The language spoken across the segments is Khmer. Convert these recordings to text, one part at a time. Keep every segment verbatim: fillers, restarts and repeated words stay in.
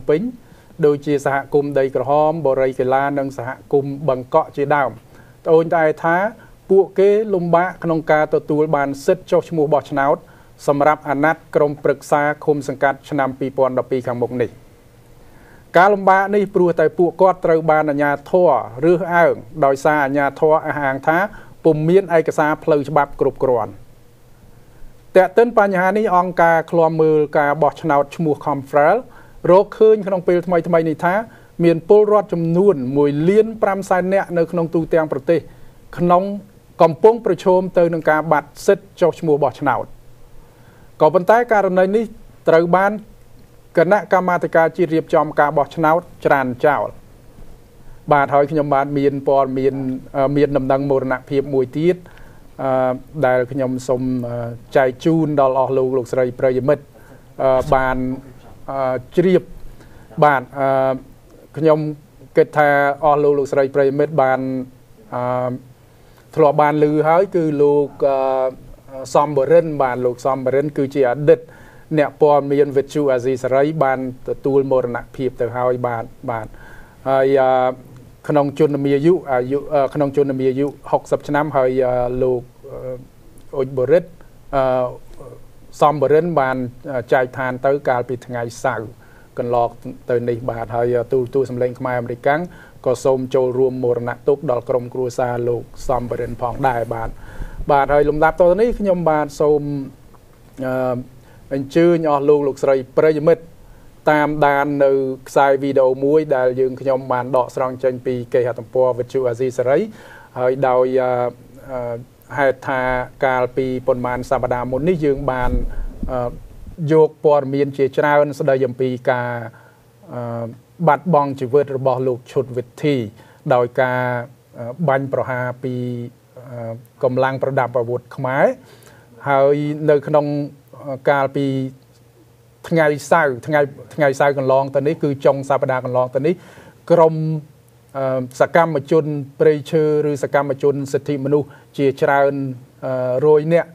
ពេញដោយជាសហគមន៍ដីក្រហមបរិយាកីឡានិងសហគមន៍បង្កក់ជាដើមត្អូញត្អែថាពួកគេលំបាកក្នុងការទទួលបានសិទ្ធិចុះឈ្មោះបោះឆ្នោតសម្រាប់អាណត្តិក្រុមប្រឹក្សាឃុំសង្កាត់ឆ្នាំពីរពាន់ដប់ពីរខាងមុខនេះការលំបាកនេះព្រោះតែពួកគាត់ត្រូវបានអាជ្ញាធររើសអើងដោយសារអាជ្ញាធរអះអាងថាពុំមានឯកសារផ្លូវច្បាប់គ្រប់គ្រាន់តែទិនបញ្ហានេះអង្គការឃ្លាំមើលការបោះឆ្នោតឈ្មោះ Confrel រកឃើញក្នុងពេលថ្មីថ្មីនេះថាមានពលរដ្ឋចំនួនមួយលានប្រាំសែននាក់នៅក្នុងទូទាំងប្រទេសក្នុងកំពុងប្រឈមទៅនឹងការបាត់សិទ្ធិចុះឈ្មោះបោះឆ្នោតក៏ប៉ុន្តែករណីនេះត្រូវបានគណៈកម្មាធិការជាតិរៀបចំការបោះឆ្នោតច្រានចោលបាទហើយខ្ញុំបានមានព័ត៌មានមានដំណឹងមរណភាពមួយទៀតអឺដែលខ្ញុំសូមចែកជូនដល់អស់លោកលោកស្រីប្រិយមិត្តបានជ្រាបបាទអឺខ្ញុំគិតថាអស់លោកលោកស្រីប្រិយមិត្តបានអឺធ្លាប់បានឮហើយគឺលោកសំបរិនបាទលោកសំបរិនគឺជាអតីតអ្នកព័ត៌មានវិទ្យុអាស៊ីសេរីបានទទួលមរណភាពទៅហើយបាទបាទហើយក្នុងជនមាយុអាយុក្នុងជនមាយុហុកសិបឆ្នាំហើយលោកអ៊ុចបរិតសំបរិនបានចែកឋានទៅកាលពីថ្ងៃសៅរ៍កន្លងទៅនេះបាទហើយទូទូសម្លេងខ្មែរអាមេរិកក៏សូមចូលរួមមរណទុក្ខដល់ក្រុមគ្រួសារលោកសំបរិនផងដែរបាទបាទហើយលំដាប់តទៅនេះខ្ញុំបាទសូមអឺអញ្ជើញអស់លោកលោកស្រីប្រិយមិត្តតាមដាននៅខ្សែវីដេអូមួយដែលយើងខ្ញុំបានដកស្រង់ចេញពីគេហទំព័រវិទ្យុអាស៊ីសេរីហើយដោយហេតុថាកាលពីប៉ុន្មានសប្តាហ៍មុននេះយើងបានយកព័ត៌មានជាច្រើនស្ដីអំពីការបាត់បង់ជីវិតរបស់លោកឈុតវិធីដោយការបាញ់ប្រហារពីកម្លាំងប្រដាប់អាវុធខ្មែរហើយនៅក្នុងកាលពីថ្ងៃសៅរ៍ថ្ងៃថ្ងៃសៅរ៍កន្លងទៅនេះគឺចុងសប្តាហ៍កន្លងទៅនេះក្រមសកម្មជនព្រៃឈើឬសកម្មជនសិទ្ធិមនុស្សជាច្រើនរយនាក់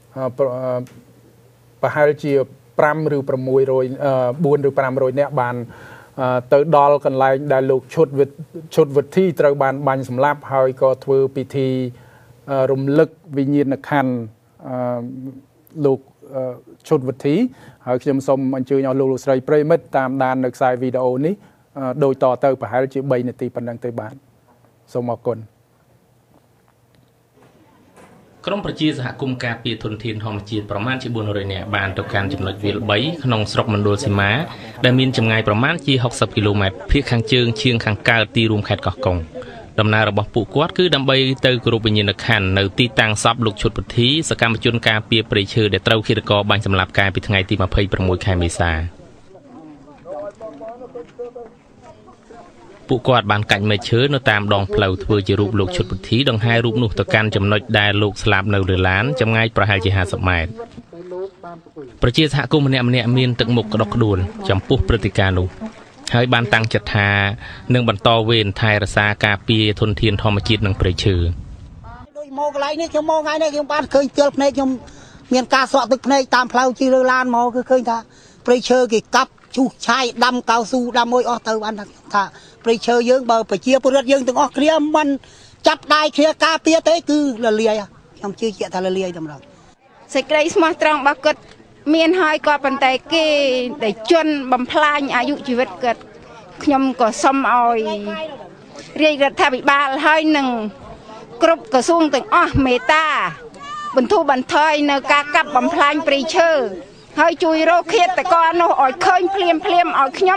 ប្រហែលជា5ឬ600 4ឬ500នាក់បានទៅដល់កន្លែងដែលលោកឈុតឈុតវិធីត្រូវបានបាញ់សម្លាប់ហើយក៏ធ្វើពិធីរំលឹកវិញ្ញាណក្ខន្ធលោកឈុតវិធីហើយខ្ញុំសូមអញ្ជើញអស់លោកលោកស្រីប្រិយមិត្តតាមដាននៅខ្សែវីដេអូនេះដោយតទៅប្រហែលជា3នាទីប៉ុណ្ណឹងទៅបាទសូមអរគុណក្រុមប្រជាសហគមន៍ការពារធនធានធម្មជាតិប្រមាណជា400នាក់បានទៅកាន់ចំណុចវាល3ក្នុងស្រុកមណ្ឌលសីមាដែលមានចម្ងាយប្រមាណជា60គីឡូម៉ែត្រភាគខាងជើងឈៀងខាងកើតទីរួមខេត្តកោះកុងដំណើររបស់ពួកគាត់គឺដើម្បីទៅគោរពវិញ្ញាណក្ខន្ធនៅទីតាំងសពលោកឈុតវិធីសកម្មជនការពារព្រៃឈើដែលត្រូវឃាតករបាញ់សម្លាប់កាលពីថ្ងៃទី26ខែមេសាពួកគាត់បានកាច់មែកឈើនៅតាមដងផ្លូវធ្វើជារូបលោកឈុតវិធីដង្ហែរូបនោះទៅកាន់ចំណុចដែលលោកស្លាប់នៅលើឡានចម្ងាយប្រហែលជា50ម៉ែត្រប្រជាសហគមន៍ម្នាក់ម្នាក់មានទឹកមុខក្តុកក្តួលចំពោះព្រឹត្តិការណ៍នោះហើយបានតាំងចិត្តថានឹងបន្តវេនថែរក្សាការពារធនធានធម្មជាតិនិងព្រៃឈើដូចមកកន្លែងនេះខ្ញុំមកថ្ងៃនេះខ្ញុំបានឃើញទិលភ្នែកខ្ញុំមានការស្រក់ទឹកភ្នែកតាមផ្លូវជិះលើឡានមកគឺឃើញថាព្រៃឈើគេកាប់ឈូសឆាយដាំកៅស៊ូដាំមួយអស់ទៅបានថាព្រៃឈើយើងបើប្រជាពលរដ្ឋយើងទាំងអស់គ្នាមិនចាប់ដៃគ្នាការពារទេគឺលលាយខ្ញុំជឿជាក់ថាលលាយតែម្ដងសេចក្តីស្មោះត្រង់របស់គាត់មានហើយក៏ប៉ុន្តែគេដែលជន់បំផ្លាញអាយុជីវិតគាត់ខ្ញុំក៏សុំឲ្យរាជរដ្ឋាភិបាលហើយនឹងគ្រប់ក្រសួងទាំងអស់មេត្តាបន្ធូរបន្ថយនៅការកាប់បំផ្លាញព្រៃឈើហើយជួយរកឃាតករនោះឲ្យឃើញភ្លាមភ្លាមឲ្យខ្ញុំ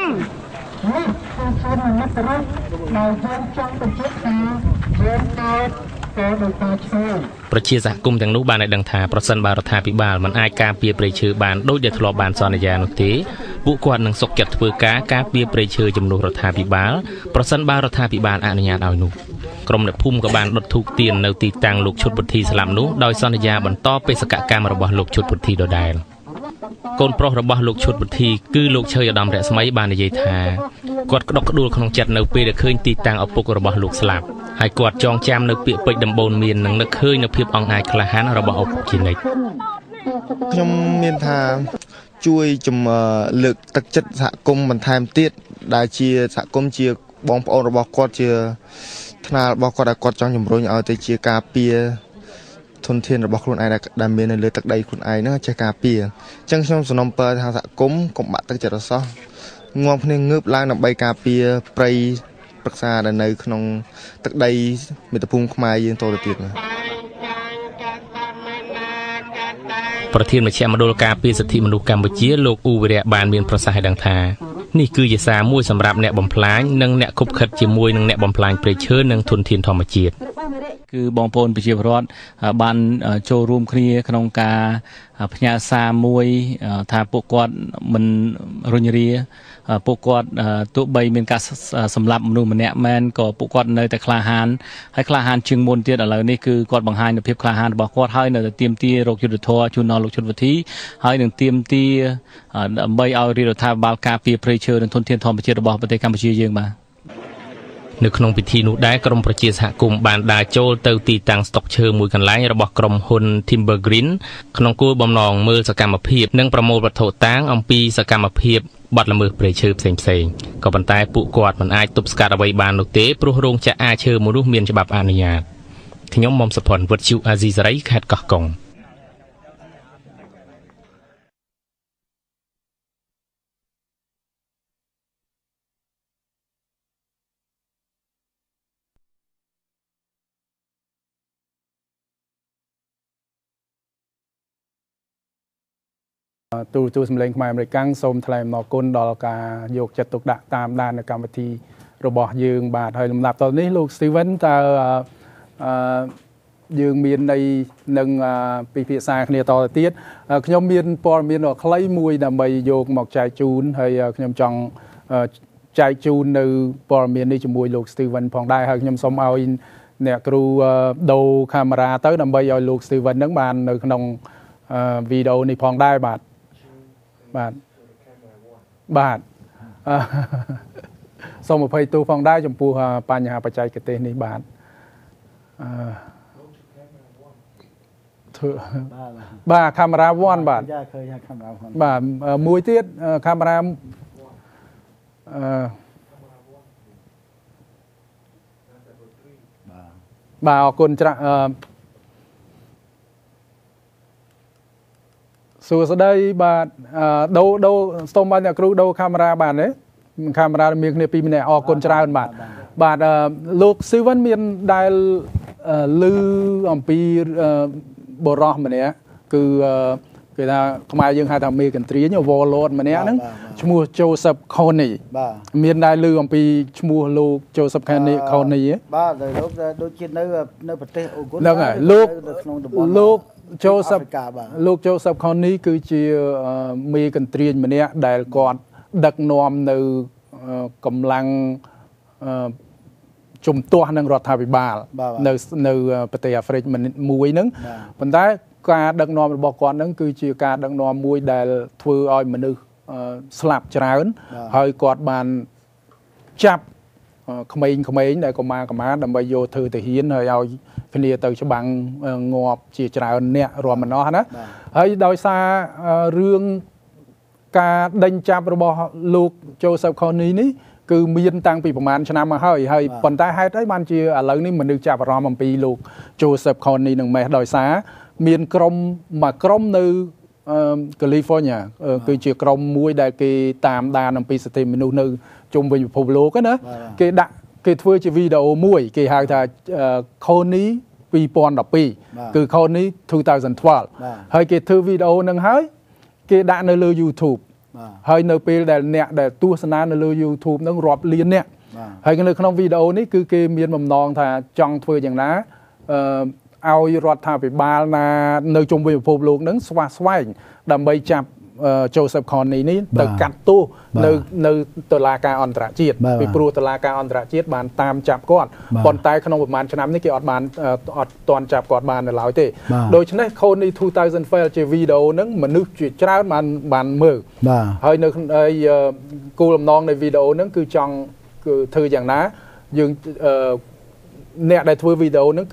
ប្រជាសហគមន៍ទាំងនោះបានឲ្យដឹងថាប្រសិនបើរដ្ឋាភិបាលមិនអាចការពារព្រៃឈើបានដូចដែលធ្លាប់បានសន្យានោះទេពួកគាត់នឹងសុខចិត្តធ្វើការការពារព្រៃឈើជំនួសរដ្ឋាភិបាលប្រសិនបើរដ្ឋាភិបាលអនុញ្ញាតឲ្យនោះក្រុមអ្នកភូមិក៏បានដុតធូបទៀននៅទីតាំងលោកឈុតពុទ្ធីស្លាប់នោះដោយសន្យាបន្តបេសកកម្មរបស់លោកឈុតពុទ្ធីដដែលកូនប្រុសរបស់លោកឈុតពុទ្ធីគឺលោកឆើយឧត្តមរស្មីបាននិយាយថាគាត់ក្តុកក្តួលក្នុងចិត្តនៅពេលដែលឃើញទីតាំងឪពុករបស់លោកស្លាប់ហើយគាត់ចងចាំនៅពាក្យពេចន៍ដំបូន្មាននិងនឹកឃើញនៅភាពអង្អាចក្លាហានរបស់ឪពុកជានិច្ចខ្ញុំមានថាជួយជំលើកទឹកចិត្តសហគមន៍បន្ថែមទៀតដែលជាសហគមន៍ជាបងប្អូនរបស់គាត់ជាថ្នាលរបស់គាត់ដែលគាត់ចង់ជំរុញឲ្យទៅជាការពារធនធានរបស់ខ្លួនឯងដែលមាននៅលើទឹកដីខ្លួនឯងហ្នឹងចេះការពារអញ្ចឹងខ្ញុំសំណូមពរថាសហគមន៍កុំបាក់ទឹកចិត្តរសោះងំគ្នាងើបឡើងដើម្បីការពារព្រៃប្រឹក្សាដែលនៅក្នុងទឹកដីមាតុភូមិខ្មែរយើងតទៅទៀតប្រធានមជ្ឈមណ្ឌលការពារសិទ្ធិមនុស្សកម្ពុជាលោកអ៊ូវិរៈបានមានប្រសាសន៍ឲ្យដឹងថានេះគឺជាសារមួយសម្រាប់អ្នកបំផ្លាញនិងអ្នកខុបខិតជាមួយនឹងអ្នកបំផ្លាញព្រៃឈើនិងធនធានធម្មជាតិគឺបងប្អូនប្រជាពលរដ្ឋបានចូលរួមគ្នាក្នុងការផ្ញើសារមួយថាពួកគាត់មិនរុញរាពួកគាត់ទោះបីមានការសម្លាប់មនុស្សម្នាក់មែនក៏ពួកគាត់នៅតែក្លាហានហើយក្លាហានជាងមុនទៀតឥឡូវនេះគឺគាត់បង្ហាញនូវភាពក្លាហានរបស់គាត់ហើយនៅតែទាមទាររកយុត្តិធម៌ជូនដល់លោកជុនវុធីហើយនឹងទាមទារដើម្បីឲ្យរាជរដ្ឋាភិបាលការពារព្រៃឈើនិងធនធានធម្មជាតិរបស់ប្រទេសកម្ពុជាយើងបាទនៅក្នុងពិធីនោះដែរក្រុមប្រជាសហគមន៍បានដើរចូលទៅទីតាំងស្តុកឈើមួយកន្លែងរបស់ក្រុមហ៊ុន Timber Green ក្នុងគោលបំណងមើលសកម្មភាពនិងប្រមូលវត្ថុតាងអំពីសកម្មភាពបាត់ល្មើសព្រៃឈើផ្សេងៗក៏ប៉ុន្តែពួកគាត់មិនអាចទប់ស្កាត់អ្វីបាននោះទេព្រោះរោងចក្រអាឈើមួយនោះមានច្បាប់អនុញ្ញាតខ្ញុំមុំសុផុនវុទ្ធុអាស៊ីសេរីខេត្តកោះកុងទូទូសម្លេងខ្មែរអាមេរិកសូមថ្លែងអំណរគុណដល់ការយកចិត្តទុកដាក់តាមដាននៅកម្មវិធីរបស់យើងបាទហើយលំដាប់តនេះលោក Steven តើអឺយើងមាននៃនឹងពិភាក្សាគ្នាតទៅទៀតខ្ញុំមានព័ត៌មានខ្លីមួយដើម្បីយកមកចែកជូនហើយខ្ញុំចង់ចែកជូននៅព័ត៌មាននេះជាមួយលោក Steven ផងដែរហើយខ្ញុំសូមឲ្យអ្នកគ្រូដូរកាមេរ៉ាទៅដើម្បីឲ្យលោក Steven នឹងបាននៅក្នុងវីដេអូនេះផងដែរបាទបាទបាទសូមអភ័យទោសផងដែរចំពោះបញ្ហាបច្ចេកទេសនេះបាទអឺធ្វើបាទកាមេរ៉ាoneបាទចាឃើញកាមេរ៉ាoneបាទមួយទៀតកាមេរ៉ាអឺបាទអរគុណច្រើនអឺសួស្តីបាទដូរដូរសូមឲ្យអ្នកគ្រូដូរកាមេរ៉ាបាទណាកាមេរ៉ាមានគ្នាពីរម្នាក់អរគុណច្រើនបាទបាទលោក Steven មានដែលឮអំពីបរោះម្នាក់គឺគេថាខ្មែរយើងហៅថាមេកន្ទ្រាញ Warlord ម្នាក់ហ្នឹងឈ្មោះ Joseph Kony បាទមានដែលឮអំពីឈ្មោះលោក Joseph Kony Kony បាទលោកដូចជានៅនៅប្រទេសអូហ្គូហ្នឹងហើយលោកលោក Joseph លោក Joseph Kony គឺជាមេកន្ទ្រាញម្នាក់ដែលគាត់ដឹកនាំនៅកម្លាំងជំទាស់នឹងរដ្ឋាភិបាលនៅនៅប្រទេសអាហ្វ្រិកមួយហ្នឹងប៉ុន្តែការដឹកនាំរបស់គាត់ហ្នឹងគឺជាការដឹកនាំមួយដែលធ្វើឲ្យមនុស្សស្លាប់ច្រើនហើយគាត់បានចាប់ក្មេងៗដែលកុមារកុមារដើម្បីយកធ្វើទាហានហើយឲ្យគ្នាទៅច្បាំងងាប់ជាច្រើនអ្នករួមម្នោះណាហើយដោយសាររឿងការដេញចាប់របស់លោក Joseph Kony នេះគឺមានតាំងពីប្រហែលឆ្នាំមកហើយហើយប៉ុន្តែហេតុអីបានជាឥឡូវនេះមនុស្សចាប់អារម្មណ៍អំពីលោក Joseph Kony នឹងម៉េះដោយសារមានក្រុមមួយក្រុមនៅ California គឺជាក្រុមមួយដែលគេតាមដានអំពីសិទ្ធិមនុស្សនៅជុំវិញពិភពលោកណាគេដាក់គេធ្វើជាវីដេអូមួយគេហៅថា Kony ពីរពាន់ដប់ពីរគឺ Kony twenty twelve ហើយគេធ្វើវីដេអូនឹងហើយគេដាក់នៅលើ YouTube ហើយនៅពេលដែលអ្នកដែលទស្សនានៅលើ YouTube នឹងរាប់លានអ្នកហើយនៅក្នុងវីដេអូនេះគឺគេមានបំណងថាចង់ធ្វើយ៉ាងណាអឺឲ្យរដ្ឋាភិបាលណានៅជុំវិញពិភពលោកនឹងស្វាស្វែងដើម្បីចាប់ Joseph Kony នេះទៅកាត់ទោសនៅនៅតុលាការអន្តរជាតិពីព្រោះតុលាការអន្តរជាតិបានតាមចាប់គាត់ប៉ុន្តែក្នុងប្រហែលឆ្នាំនេះគេអត់បានអត់ទាន់ចាប់គាត់បាននៅឡើយទេដូច្នេះ Kony twenty twelve ជាវីដេអូហ្នឹងមនុស្សជាច្រើនបានបានមើលហើយនៅគោលបំណងនៃវីដេអូហ្នឹងគឺចង់គឺធ្វើយ៉ាងណាយើងអ្នកដែលធ្វើវីដេអូហ្នឹងគឺ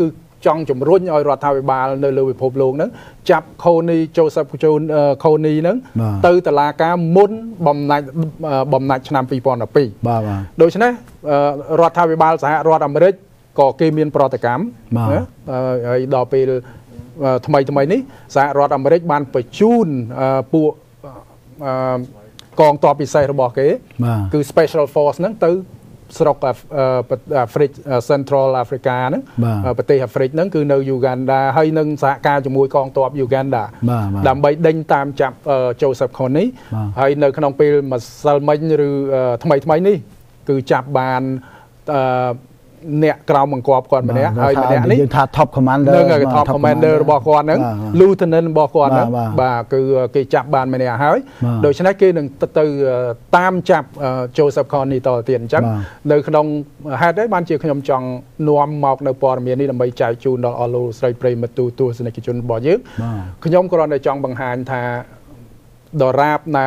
ចង់ជំរុញឲ្យរដ្ឋាភិបាលនៅលើពិភពលោកហ្នឹងចាប់ខូនីโจเซฟខូខូនីហ្នឹងទៅតុលាការមុនបំណាច់បំណាច់ឆ្នាំពីរពាន់ដប់ពីរបាទដូច្នេះរដ្ឋាភិបាលសហរដ្ឋអាមេរិកក៏គេមានប្រតិកម្មហើយដល់ពេលថ្មីថ្មីនេះសហរដ្ឋអាមេរិកបានបញ្ជូនពួកកងទ័ពពិសេសរបស់គេគឺ Special Force ហ្នឹងទៅស្រុកអាហ្វ្រិក Central Africa ហ្នឹងប្រទេសអាហ្វ្រិកហ្នឹងគឺនៅ Uganda ហើយនឹងសហការជាមួយកងទ័ព Uganda ដើម្បីដេញតាមចាប់ Joseph Kony ហើយនៅក្នុងពេលម្សិលមិញឬថ្មីថ្មីនេះគឺចាប់បានអ្នកក្រោមបង្គាប់គាត់ម្នាក់ហើយម្នាក់នេះយើងថា Top Commander នឹង Top Commander របស់គាត់ហ្នឹង Lieutenant របស់គាត់ហ្នឹងបាទគឺគេចាប់បានម្នាក់ហើយដូច្នេះគេនឹងទៅតាមចាប់ Joseph Kony តទៅទៀតអញ្ចឹងនៅក្នុងហេតុđấyបានជាខ្ញុំចង់នាំមកនៅព័ត៌មាននេះដើម្បីចែកជូនដល់អស់លោកស្រីប្រិយមិត្តទូទស្សនិកជនរបស់យើងខ្ញុំគ្រាន់តែចង់បង្ហាញថាដរាបណា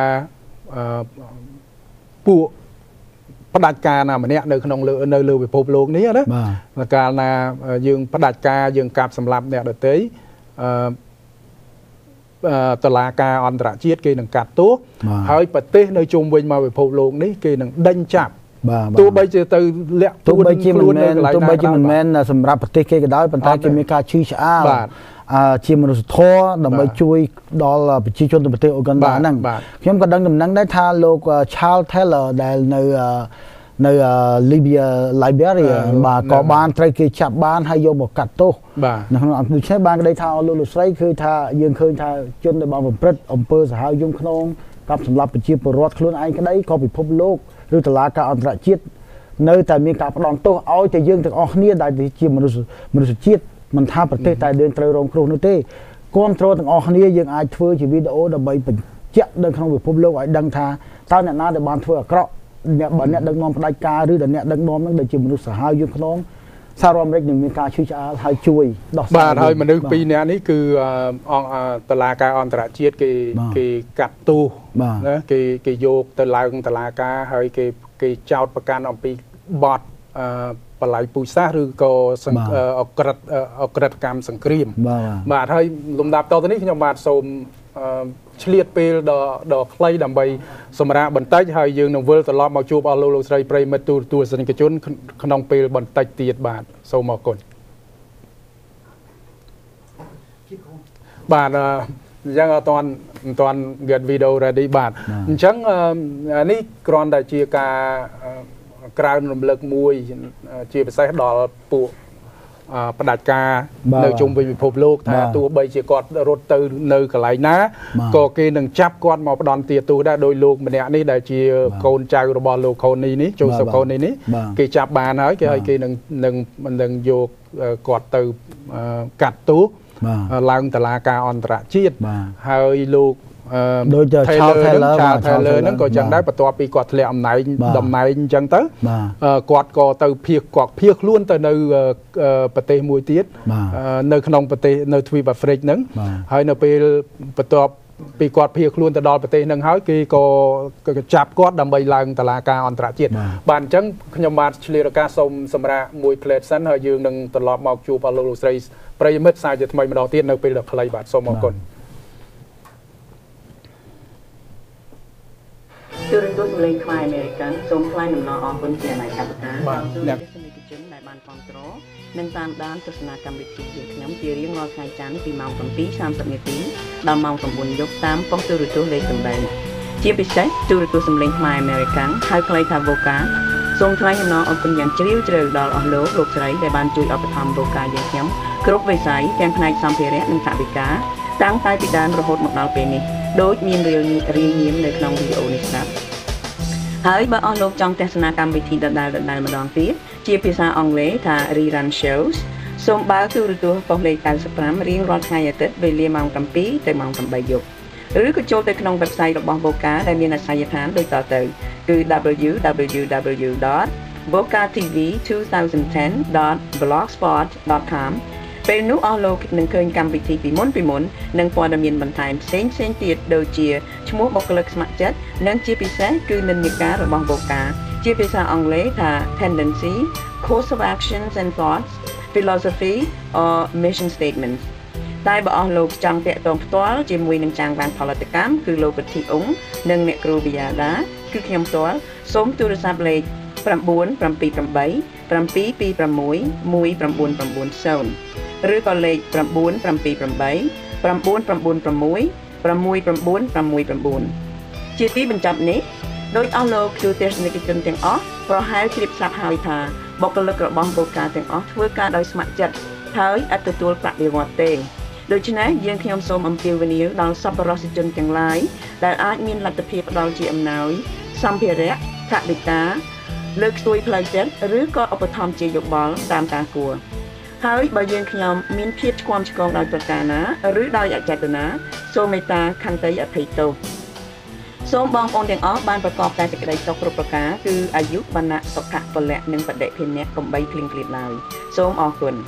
ពួកផ្ដាច់ការណាម្នាក់នៅក្នុងលើនៅលើពិភពលោកនេះណាកាលណាយើងផ្ដាច់ការយើងកាប់សម្លាប់អ្នកដទៃអឺតុលាការអន្តរជាតិគេនឹងកាត់ទោសហើយប្រទេសនៅជុំវិញមកពិភពលោកនេះគេនឹងដេញចាប់ទោះបីជាទៅលាក់ទោះបីជាមិនមែនទោះបីជាមិនមែនសម្រាប់ប្រទេសគេក៏ដោយប៉ុន្តែគេមានការឈឺឆ្អាលជាមនុស្សធម៌ដើម្បីជួយដល់ប្រជាជននៅប្រទេសអូហ្គាន់ដាហ្នឹងខ្ញុំក៏ដឹងដំណឹងដែរថាលោក Charles Taylor ដែលនៅនៅ Libya Liberia បាទក៏បានត្រូវគេចាប់បានហើយយកមកកាត់ទោសនៅក្នុងដូច្នេះបានក្តីថាលោកលោកស្រីគឺថាយើងឃើញថាជនដែលបានប្រព្រឹត្តអំពើសាហាវយំខ្នងកាប់សម្លាប់ប្រជាពលរដ្ឋខ្លួនឯងក្តីក៏ពិភពលោកឬតុលាការអន្តរជាតិនៅតែមានការផ្ដន់ទោសឲ្យតែយើងទាំងអស់គ្នាដែលជាមនុស្សមនុស្សជាតិមិនថាប្រទេសតែយើងត្រូវរងគ្រោះនោះទេគ្រប់គ្រងទាំងអស់គ្នាយើងអាចធ្វើជាវីដេអូដើម្បីបញ្ជាក់នៅក្នុងពិភពលោកឲ្យដឹងថាតើអ្នកណាដែលបានធ្វើអាក្រក់អ្នកបើអ្នកដឹកនាំផ្ដាច់ការឬដែលអ្នកដឹកនាំនឹងដែលជាមនុស្សសាហាវយំខ្នងសហរដ្ឋអាមេរិកនឹងមានការជួយឆ្អាលហើយជួយដោះស្រាយបាទហើយមនុស្សពីរនាក់នេះគឺអង្គតុលាការអន្តរជាតិគេគេកាត់ទោសណាគេគេយកទៅឡើងតុលាការហើយគេគេចោទប្រកាន់អំពីបទអឺបល័យពូជសាសន៍ឬក៏អក្រិតអក្រិតកម្មសង្គ្រាមបាទហើយលំដាប់តទៅនេះខ្ញុំបាទសូមឆ្លៀតពេលដល់ដល់ខ្លីដើម្បីសម្រាប់បន្តិចហើយយើងនឹងវិលត្រឡប់មកជួបអស់លោកលោកស្រីប្រិយមិត្តទូទស្សនិកជនក្នុងពេលបន្តិចទៀតបាទសូមអរគុណបាទអញ្ចឹងអត់ទាន់មិនទាន់ get video ready បាទអញ្ចឹងនេះគ្រាន់តែជាការក្រៅរំលឹកមួយជាពិសេសដល់ពួកផ្ដាច់ការនៅជុំវិញពិភពលោកថាទោះបីជាគាត់រត់ទៅនៅកន្លែងណាក៏គេនឹងចាប់គាត់មកផ្ដន់ទាទោសដែរដោយលោកម្នាក់នេះដែលជាកូនចៅរបស់លោកខូនីនេះចូលសកូនីនេះគេចាប់បានហើយគេឲ្យគេនឹងនឹងនឹងយកគាត់ទៅកាត់ទោសឡើងតុលាការអន្តរជាតិហើយលោកដូចជា Charles Taylor Charles Taylor ហ្នឹងក៏ចឹងដែរបន្ទាប់ពីគាត់ធ្លាក់អំណាចតំណែងអញ្ចឹងទៅគាត់ក៏ទៅភៀសគាត់ភៀសខ្លួនទៅនៅប្រទេសមួយទៀតនៅក្នុងប្រទេសនៅទ្វីបអាហ្វ្រិកហ្នឹងហើយនៅពេលបន្ទាប់ពីគាត់ភៀសខ្លួនទៅដល់ប្រទេសហ្នឹងហើយគេក៏ចាប់គាត់ដើម្បីឡើងតុលាការអន្តរជាតិបាទអញ្ចឹងខ្ញុំបាទឆ្លៀតឱកាសសូមសម្រាប់មួយ plate សិនហើយយើងនឹងត្រឡប់មកជួបអស់លោកលោកស្រីប្រិយមិត្តសារជាថ្មីម្ដងទៀតនៅពេលដ៏ខ្លីបាទសូមអរគុណទូរទស្សន៍សម្លេងខ្មែរអាមេរិកាំងសូមថ្លែងអំណរអគុណជាអាណិកបតាបាទអ្នកទស្សនិកជនដែលបានគាំទ្រនិងតាមដានទស្សនាកម្មវិធីយើងខ្ញុំជារៀងរាល់ថ្ងៃច័ន្ទពីម៉ោង bảy giờ ba mươi នាទីដល់ម៉ោង chín giờ យប់តាមប៉ុស្តិ៍ទូរទស្សន៍លេខ támជាពិសេសទូរទស្សន៍សម្លេងខ្មែរអាមេរិកាំងហៅខ្លីថា Voca សូមថ្លែងអំណរអគុណយ៉ាងជ្រាលជ្រៅដល់អស់លោកលោកស្រីដែលបានជួយឧបត្ថម្ភ Voca យើងខ្ញុំគ្រប់វិស័យទាំងផ្នែកសម្ភារៈនិងថវិកាតាំងតែពីដើមរហូតមកដល់ពេលនេះដូចមានរៀងរៀងញៀមនៅក្នុងវីដេអូនេះស្រាប់ហើយបើអស់លោកចង់ទស្សនាកម្មវិធីដដែលដដែលម្ដងទៀតជាភាសាអង់គ្លេសថា Rerun Shows សូមបើកទូរទស្សន៍ប៉ុស្តិ៍លេខ ninety-five រៀងរាល់ថ្ងៃអាទិត្យវេលាម៉ោង seven ទៅម៉ោង eight យប់ឬក៏ចូលទៅក្នុង website របស់ Voca ដែលមានអាសយដ្ឋានដូចតទៅគឺ double-u double-u double-u dot voca t v twenty ten dot blogspot dot com ពេលនោះអស់លោកនឹងឃើញកម្មវិធីពីមុនពីមុននិងព័ត៌មានបន្ថែមផ្សេងផ្សេងទៀតដូចជាឈ្មោះបុគ្គលិកស្ម័គ្រចិត្តនិងជាពិសេសគឺនិន្នាការរបស់ Voca ជាភាសាអង់គ្លេសថា tendency course of actions and thoughts philosophy or mission statements តែបើអស់លោកចង់តាក់ទងផ្ទាល់ជាមួយនឹងចាងវាងផលិតកម្មគឺលោកប្រធានអង្គនិងអ្នកគ្រូវិយាដាគឺខ្ញុំផ្ទាល់សូមទូរស័ព្ទលេខnine seven eight seven two eight seven two six one nine nine zero ឬក៏លេខnine seven two eight nine nine six nine nine six nineជាទីបញ្ចប់នេះដោយអស់លោកទូទស្សនិកជនទាំងអស់ប្រហែលជ្រាបស្រាប់ហើយថាបុគ្គលិករបស់បូកាទាំងអស់ធ្វើការដោយស្ម័គ្រចិត្តហើយឥតទទួលប្រាក់បៀវត្សទេដូច្នេះយើងខ្ញុំសូមអំពាវនាវដល់សប្បុរសជនទាំងឡាយដែលអាចមានលទ្ធភាពផ្ដល់ជាអំណោយសម្ភារៈថវិកាលើកស្ទួយផ្លូវចិត្តឬក៏ឧបត្ថម្ភជាយោបល់តាមការគួរហើយបើយើងខ្ញុំមានភាពឆ្គាំឆ្គងដោយប្រការណាឬដោយអចេតនាសូមមេត្តាខន្តីអភ័យទោសសូមបងប្អូនទាំងអស់បានប្រកបតែសេចក្តីសុខគ្រប់ប្រការគឺអាយុវណ្ណៈសុខៈពលៈនិងបដិភិនៈកំបីភ្លៀងភ្លាតឡើយសូមអរគុណ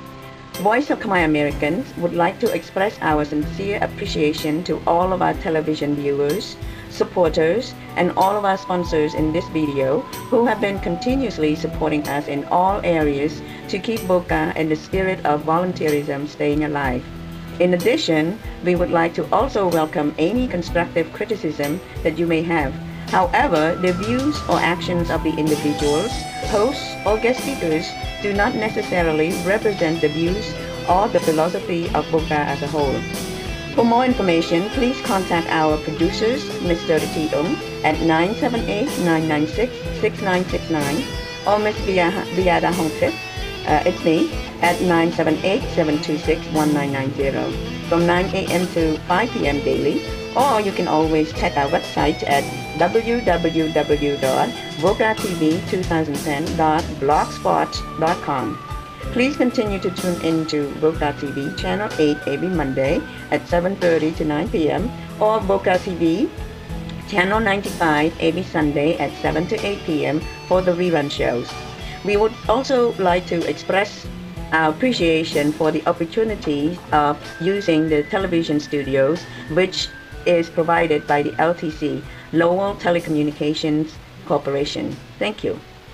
Voice of Khmer Americans would like to express our sincere appreciation to all of our television viewers, supporters, and all of our sponsors in this video who have been continuously supporting us in all areas to keep Boka and the spirit of volunteerism staying alive. In addition, we would like to also welcome any constructive criticism that you may have. However, the views or actions of the individuals, hosts, or guest speakers do not necessarily represent the views or the philosophy of Boka as a whole. For more information, please contact our producers, Mister T. Ung, at nine seven eight nine nine six six nine six nine or Miz Viada Hongtip, uh, it's me, at nine seven eight seven two six one nine nine zero from nine a m to five p m daily, or you can always check our website at w w w dot voca t v twenty ten dot blogspot dot com. Please continue to tune in to Boca T V channel eight every Monday at seven thirty to nine p m or Boca T V channel ninety-five every Sunday at seven to eight p m for the rerun shows. We would also like to express our appreciation for the opportunity of using the television studios, which is provided by the L T C, Lowell Telecommunications Corporation. Thank you.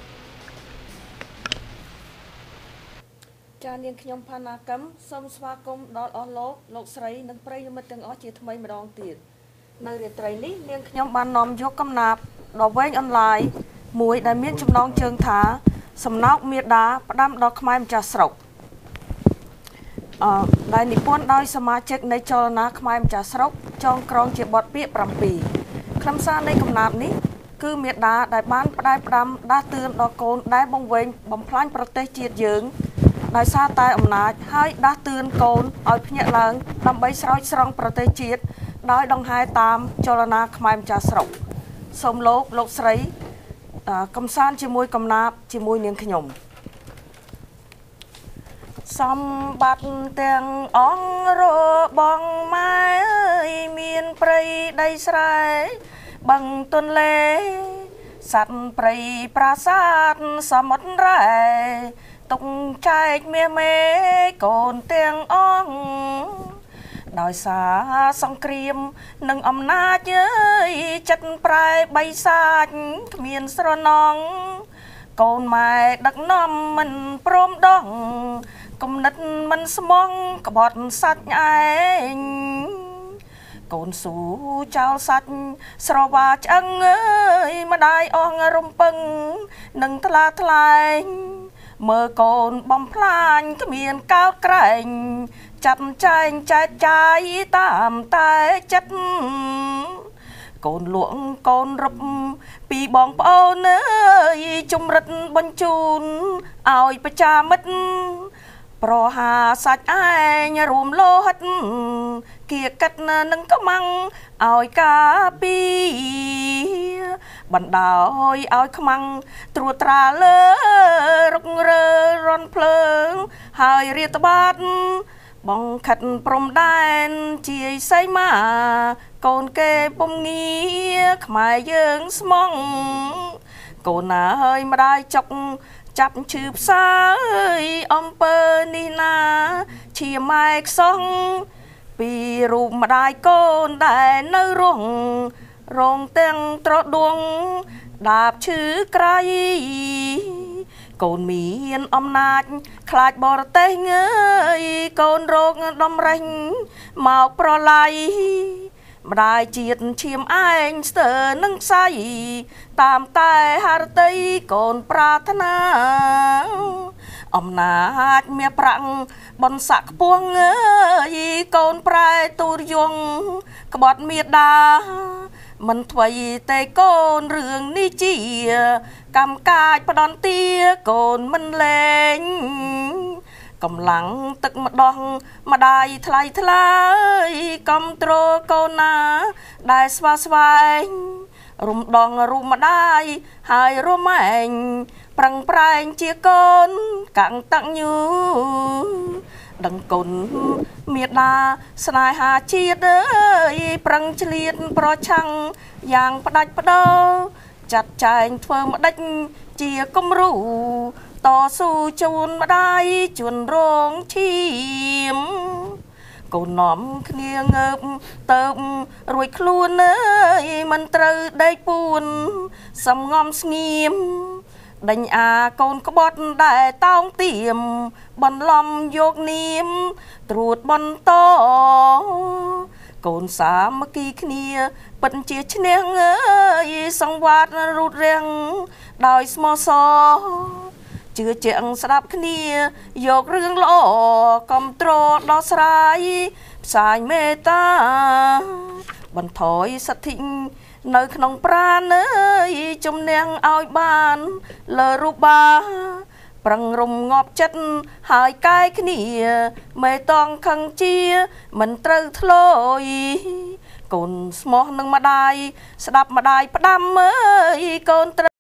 ចានាងខ្ញុំផាណាកម្មសូមស្វាគមន៍ដល់អស់លោកលោកស្រីនិងប្រិយមិត្តទាំងអស់ជាថ្មីម្ដងទៀតនៅរាត្រីនេះនាងខ្ញុំបាននាំយកកំណាព្យដ៏វែងអន្លាយមួយដែលមានចំណងជើងថាសំណោកមេដាផ្ដាំដល់ខ្មែរម្ចាស់ស្រុកអឺដែលនិពន្ធដោយសមាជិកនៃចលនាខ្មែរម្ចាស់ស្រុកចងក្រងជាបទពាក្យsevenខ្លឹមសារនៃកំណាព្យនេះគឺមេដាដែលបានផ្ដាយផ្ដាំដាស់តឿនដល់កូនដែលបង្វែងបំផ្លាញប្រទេសជាតិយើងដោយសារតែអំណាចហើយដាស់តឿនកូនឲ្យភ្ញាក់ឡើងដើម្បីស្រោចស្រង់ប្រទេសជាតិដោយដង្ហែតាមចលនាខ្មែរម្ចាស់ស្រុកសូមលោកលោកស្រីកំសាន្តជាមួយកំណាព្យជាមួយនាងខ្ញុំសម្បត្តិទាំងអង្គរបស់ម៉ែអើយមានព្រៃដីស្រែបឹងទន្លេសត្វព្រៃប្រាសាទសមុទ្ររ៉ែទុកចែកមាសមេកូនទាំងអង្គដោយសារសង្គ្រាមនិងអំណាចអើយចិត្តប្រែបៃសាចគ្មានស្រណងកូនម៉ែដឹកនាំមិនព្រមដងគំនិតមិនស្មងក្បត់សាច់ឯងកូនស៊ូចោលសាច់ស្រវាឆ្អឹងអើយម្ដាយអស់រំពឹងនឹងថ្លាថ្លែងមើលកូនបំផ្លាញគ្មានកោតក្រែងចាត់ចែងចែកចាយតាមតែចិត្តកូនលក់កូនរឹបពីបងប្អូនអើយជំរិតបញ្ជូនឲ្យប្រចាមិត្តប្រហាសាច់ឯងរួមលោហិតគៀកិតនឹងខ្មាំងឲ្យការពីបណ្ដោយឲ្យខ្មាំងត្រួតត្រាលើរុករើរន់ភ្លើងហើយរាតបាតបងខិតព្រំដែនជាយសីមាកូនគេពុំងារខ្មែរយើងស្មងកូនណាហើយម្ដាយចុកចាប់ឈឺផ្សាយអំពើនេះណាជាម៉ែខ្សោះពីរូបម្ដាយកូនដែលនៅរងរងទាំងត្រដួងដាបឈឺក្រៃកូនមានអំណាចខ្លាចបរទេសងើយកូនរោគដំរេញមកប្រឡ័យម្ដាយជាតិឈាមឯងស្ទើរនឹងខ្សៃតាមតែហារតីកូនប្រាថ្នាអំណាចមាសប្រាក់បនស័កខ្ពស់ងើយកូនប្រែទូរយងក្បត់មេដាមិនថ្វីតែកូនរឿងនេះជាកម្មកាចផ្ដន់ទាកូនមិនលែងកំឡាំងទឹកម្ដោះម្ដាយថ្លៃថ្លាយកំត្រកូនណាដែលស្វាស្វែងរំដងរូបម្ដាយហើយរមែងប្រឹងប្រែងជាកូនកាំងតាក់ញូដឹងគុណមេដាស្នេហាជាតិអើយប្រឹងឆ្លៀតប្រឆាំងយ៉ាងផ្ដាច់ផ្ដោចាត់ចែងធ្វើម្ដេចជាគំរូតស៊ូជូនម្ដាយជួនរងឈាមកូននាំគ្នាងើបទៅរួចខ្លួនអើយមិនត្រូវដេកពួនសំងំស្ងៀមដេញអាកូនក្បត់ដែលតោងទៀមបន្លំយកនាមត្រួតបន្តកូនសាមគ្គីគ្នាពិតជាឈ្នះអើយសង្វាតរូតរាំងដោយស្មោះសរជឿជាក់ស្ដាប់គ្នាយករឿងល្អកំត្រដោះស្រាយផ្សាយមេត្តាបន្ថយសទ្ធិនៅក្នុងប្រាណអើយជំនះឲ្យបានលើរូបាប្រឹងរំងាប់ចិត្តហើយកែគ្នាមេតងខឹងជាមិនត្រូវធ្លោយកូនស្មោះនឹងម្ដាយស្ដាប់ម្ដាយផ្ដាំអើយកូន